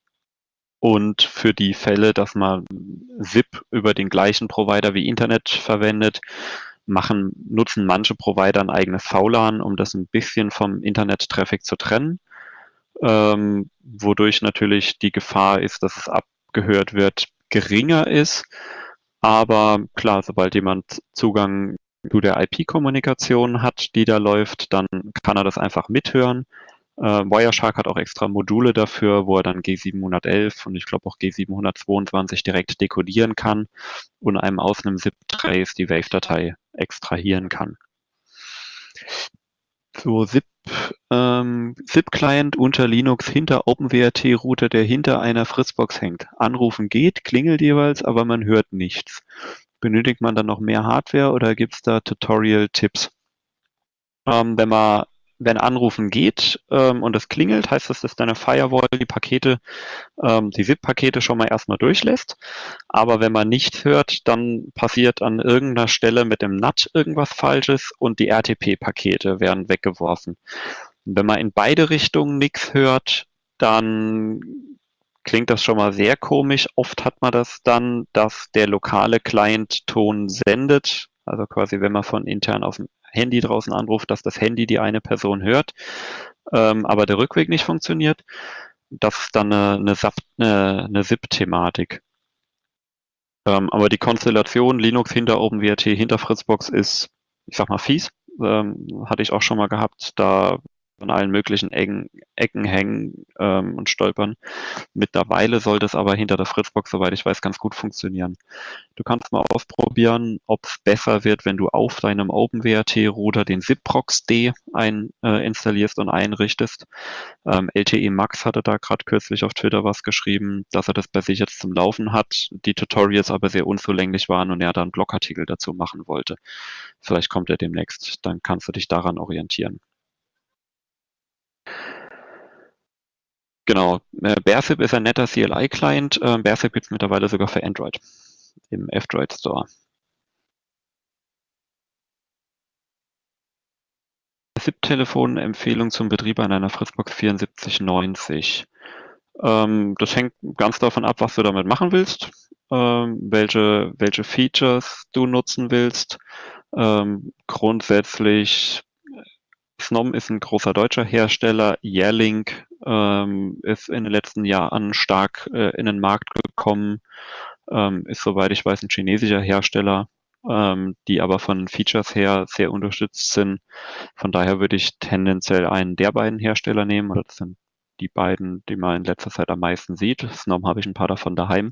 Und für die Fälle, dass man S I P über den gleichen Provider wie Internet verwendet, machen, nutzen manche Provider ein eigenes V LAN, um das ein bisschen vom Internet-Traffic zu trennen, ähm, wodurch natürlich die Gefahr ist, dass es abgehört wird, geringer ist. Aber klar, sobald jemand Zugang zu der I P-Kommunikation hat, die da läuft, dann kann er das einfach mithören. Äh, Wireshark hat auch extra Module dafür, wo er dann G siebenhundertelf und ich glaube auch G siebenhundertzweiundzwanzig direkt dekodieren kann und einem aus einem S I P-Trace die Wave-Datei extrahieren kann. So, S I P, ähm, S I P-Client unter Linux hinter OpenWRT-Router, der hinter einer Fritzbox hängt. Anrufen geht, klingelt jeweils, aber man hört nichts. Benötigt man dann noch mehr Hardware oder gibt es da Tutorial-Tipps? Ähm, wenn man wenn Anrufen geht ähm, und es klingelt, heißt das, dass deine Firewall die Pakete, ähm, die S I P-Pakete schon mal erstmal durchlässt. Aber wenn man nichts hört, dann passiert an irgendeiner Stelle mit dem N A T irgendwas Falsches und die R T P-Pakete werden weggeworfen. Und wenn man in beide Richtungen nichts hört, dann klingt das schon mal sehr komisch. Oft hat man das dann, dass der lokale Client Ton sendet, also quasi wenn man von intern auf dem Handy draußen anruft, dass das Handy die eine Person hört, ähm, aber der Rückweg nicht funktioniert. Das ist dann eine, eine, eine, eine S I P-Thematik. Ähm, aber die Konstellation Linux hinter OpenWRT, hinter Fritzbox ist, ich sag mal, fies. Ähm, hatte ich auch schon mal gehabt. Da an allen möglichen Ecken, Ecken hängen ähm, und stolpern. Mittlerweile soll das aber hinter der Fritzbox, soweit ich weiß, ganz gut funktionieren. Du kannst mal ausprobieren, ob es besser wird, wenn du auf deinem OpenWrt-Router den ZipRox-D ein, äh, installierst und einrichtest. Ähm, L T E Max hatte da gerade kürzlich auf Twitter was geschrieben, dass er das bei sich jetzt zum Laufen hat, die Tutorials aber sehr unzulänglich waren und er da einen Blogartikel dazu machen wollte. Vielleicht kommt er demnächst, dann kannst du dich daran orientieren. Genau, äh, Bearsip ist ein netter C L I-Client. Äh, Bearsip gibt es mittlerweile sogar für Android im F-Droid Store. S I P-Telefon, Empfehlung zum Betrieb an einer Fritzbox vierundsiebzig neunzig. Ähm, das hängt ganz davon ab, was du damit machen willst, ähm, welche, welche Features du nutzen willst. Ähm, grundsätzlich, Snom ist ein großer deutscher Hersteller. Yearlink ähm, ist in den letzten Jahren stark äh, in den Markt gekommen, ähm, ist, soweit ich weiß, ein chinesischer Hersteller, ähm, die aber von Features her sehr unterstützt sind. Von daher würde ich tendenziell einen der beiden Hersteller nehmen, oder das sind die beiden, die man in letzter Zeit am meisten sieht. Snom habe ich ein paar davon daheim.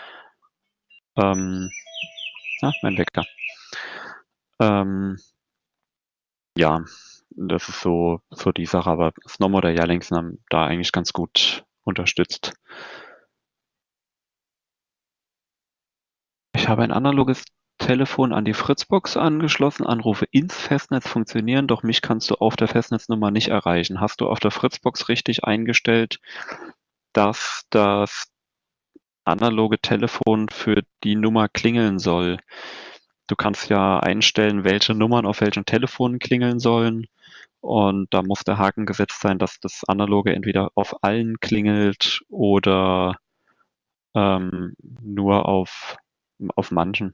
Ähm, ah, mein Wecker. Ähm, ja, das ist so, so die Sache, aber Snom oder Yearlink haben da eigentlich ganz gut unterstützt. Ich habe ein analoges Telefon an die Fritzbox angeschlossen, Anrufe ins Festnetz funktionieren, doch mich kannst du auf der Festnetznummer nicht erreichen. Hast du auf der Fritzbox richtig eingestellt, dass das analoge Telefon für die Nummer klingeln soll? Du kannst ja einstellen, welche Nummern auf welchen Telefonen klingeln sollen. Und da muss der Haken gesetzt sein, dass das Analoge entweder auf allen klingelt oder ähm, nur auf, auf manchen.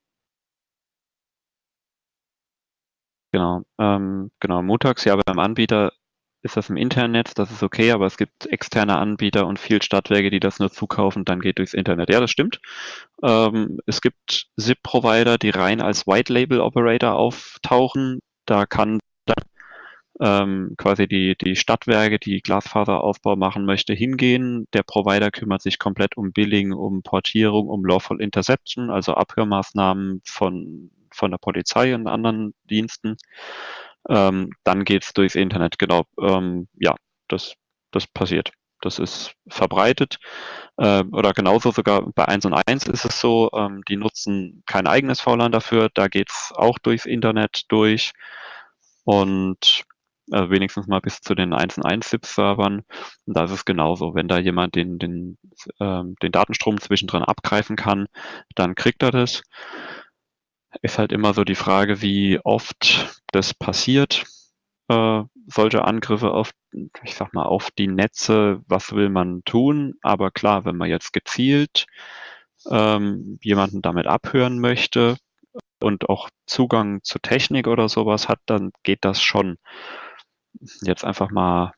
Genau, ähm, genau, montags, ja, beim Anbieter ist das im Internet, das ist okay, aber es gibt externe Anbieter und viel Stadtwerke, die das nur zukaufen, dann geht durchs Internet. Ja, das stimmt. Ähm, es gibt S I P-Provider, die rein als White-Label-Operator auftauchen. Da kann dann ähm, quasi die, die Stadtwerke, die Glasfaserausbau machen möchte, hingehen. Der Provider kümmert sich komplett um Billing, um Portierung, um Lawful Interception, also Abhörmaßnahmen von, von der Polizei und anderen Diensten. Ähm, dann geht's durchs Internet, genau. Ähm, ja, das, das passiert. Das ist verbreitet. Äh, oder genauso sogar bei eins und eins ist es so, ähm, die nutzen kein eigenes V LAN dafür. Da geht's auch durchs Internet durch. Und äh, wenigstens mal bis zu den eins und eins S I P-Servern. Und da ist es genauso. Wenn da jemand den, den, ähm, den Datenstrom zwischendrin abgreifen kann, dann kriegt er das. Ist halt immer so die Frage, wie oft das passiert. Äh, solche Angriffe auf, ich sag mal, auf die Netze, was will man tun? Aber klar, wenn man jetzt gezielt ähm, jemanden damit abhören möchte und auch Zugang zu Technik oder sowas hat, dann geht das schon. Jetzt einfach mal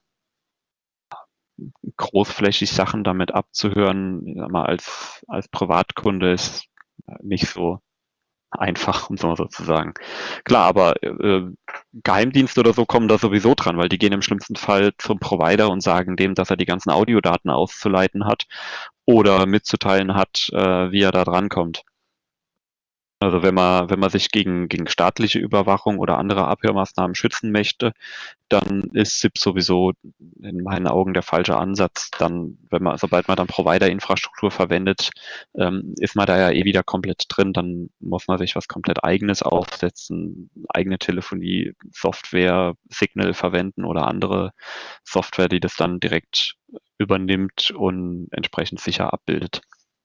großflächig Sachen damit abzuhören, ich sag mal, als, als Privatkunde ist nicht so einfach, um es mal so zu sagen. Klar, aber äh, Geheimdienste oder so kommen da sowieso dran, weil die gehen im schlimmsten Fall zum Provider und sagen dem, dass er die ganzen Audiodaten auszuleiten hat oder mitzuteilen hat, äh, wie er da drankommt. Also wenn man, wenn man sich gegen, gegen staatliche Überwachung oder andere Abhörmaßnahmen schützen möchte, dann ist S I P sowieso in meinen Augen der falsche Ansatz. Dann, wenn man, sobald man dann Provider-Infrastruktur verwendet, ähm, ist man da ja eh wieder komplett drin. Dann muss man sich was komplett Eigenes aufsetzen, eigene Telefonie, Software, Signal verwenden oder andere Software, die das dann direkt übernimmt und entsprechend sicher abbildet.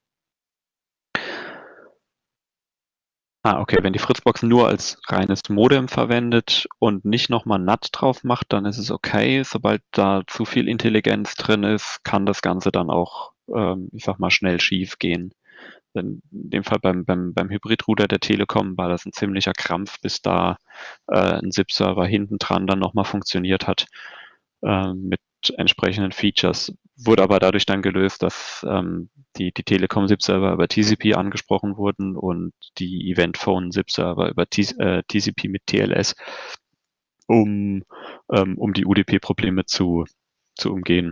Ah, okay, wenn die Fritzbox nur als reines Modem verwendet und nicht nochmal N A T drauf macht, dann ist es okay. Sobald da zu viel Intelligenz drin ist, kann das Ganze dann auch, ähm, ich sag mal, schnell schief gehen. In dem Fall beim, beim, beim Hybrid-Router der Telekom war das ein ziemlicher Krampf, bis da äh, ein S I P-Server hinten dran dann nochmal funktioniert hat äh, mit entsprechenden Features. Wurde aber dadurch dann gelöst, dass ähm, die, die Telekom S I P-Server über T C P angesprochen wurden und die Eventphone S I P-Server über T, äh, T C P mit T L S. um, ähm, um die U D P-Probleme zu, zu umgehen.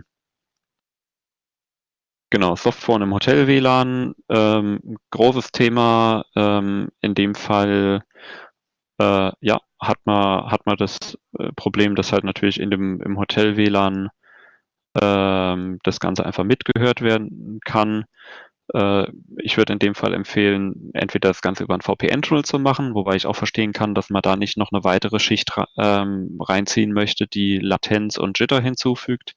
Genau, Softphone im Hotel-W L A N, ähm, großes Thema, ähm, in dem Fall, äh, ja, hat man, hat man das äh, Problem, dass halt natürlich in dem, im Hotel-W L A N ähm, das Ganze einfach mitgehört werden kann. Äh, ich würde in dem Fall empfehlen, entweder das Ganze über ein V P N-Tunnel zu machen, wobei ich auch verstehen kann, dass man da nicht noch eine weitere Schicht ähm, reinziehen möchte, die Latenz und Jitter hinzufügt.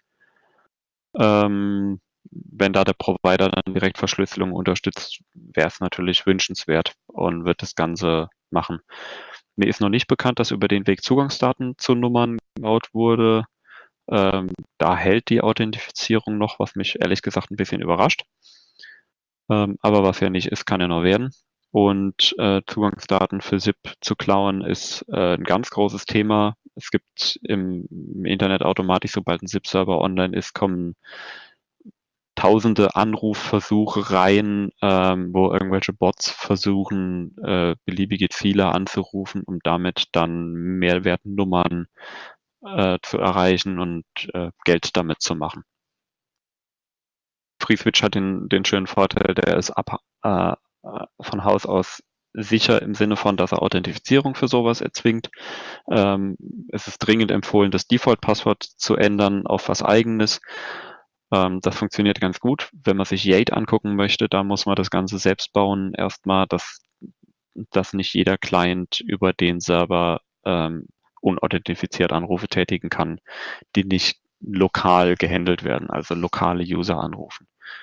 Ähm, wenn da der Provider dann direkt Verschlüsselung unterstützt, wäre es natürlich wünschenswert und wird das Ganze machen. Mir ist noch nicht bekannt, dass über den Weg Zugangsdaten zu Nummern gebaut wurde. Ähm, da hält die Authentifizierung noch, was mich ehrlich gesagt ein bisschen überrascht. Ähm, aber was ja nicht ist, kann ja noch werden. Und äh, Zugangsdaten für S I P zu klauen ist äh, ein ganz großes Thema. Es gibt im, im Internet automatisch, sobald ein S I P-Server online ist, kommen tausende Anrufversuche rein, ähm, wo irgendwelche Bots versuchen, äh, beliebige Ziele anzurufen, um damit dann Mehrwertnummern äh, zu erreichen und äh, Geld damit zu machen. FreeSwitch hat den, den schönen Vorteil, der ist ab, äh, von Haus aus sicher im Sinne von, dass er Authentifizierung für sowas erzwingt. Ähm, es ist dringend empfohlen, das Default-Passwort zu ändern auf was Eigenes. Ähm, das funktioniert ganz gut. Wenn man sich Yate angucken möchte, da muss man das Ganze selbst bauen. Erstmal, dass, dass nicht jeder Client über den Server ähm, unauthentifiziert Anrufe tätigen kann, die nicht lokal gehandelt werden, also lokale User anrufen.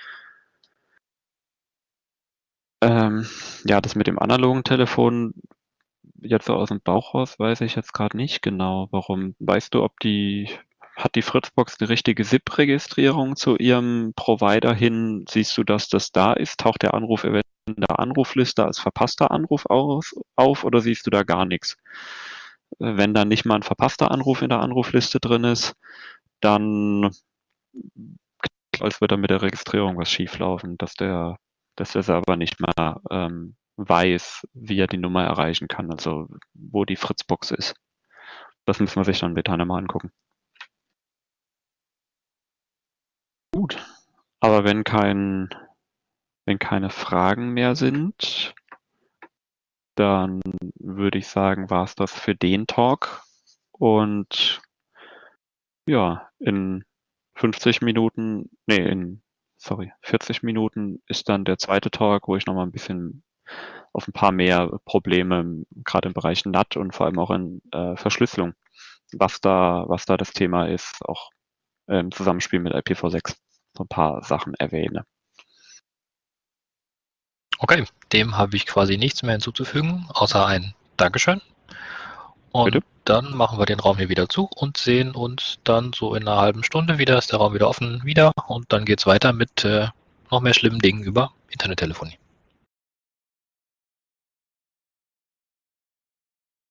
Ähm, ja, das mit dem analogen Telefon, jetzt so aus dem Bauch raus, weiß ich jetzt gerade nicht genau, warum. Weißt du, ob die, hat die Fritzbox eine richtige S I P-Registrierung zu ihrem Provider hin? Siehst du, dass das da ist? Taucht der Anruf eventuell in der Anrufliste als verpasster Anruf aus, auf oder siehst du da gar nichts? Wenn da nicht mal ein verpasster Anruf in der Anrufliste drin ist, dann als wird da mit der Registrierung was schieflaufen, dass der, dass der Server nicht mehr ähm, weiß, wie er die Nummer erreichen kann, also wo die Fritzbox ist. Das müssen wir sich dann später mal angucken. Gut. Aber wenn kein, wenn keine Fragen mehr sind, dann würde ich sagen, war es das für den Talk. Und ja, in fünfzig Minuten, nee, in, sorry, vierzig Minuten ist dann der zweite Talk, wo ich nochmal ein bisschen auf ein paar mehr Probleme, gerade im Bereich N A T und vor allem auch in äh, Verschlüsselung, was da, was da das Thema ist, auch im Zusammenspiel mit I P v sechs so ein paar Sachen erwähne. Okay, dem habe ich quasi nichts mehr hinzuzufügen, außer ein Dankeschön. Und Bitte? Dann machen wir den Raum hier wieder zu und sehen uns dann so in einer halben Stunde wieder, ist der Raum wieder offen wieder und dann geht es weiter mit äh, noch mehr schlimmen Dingen über Internettelefonie.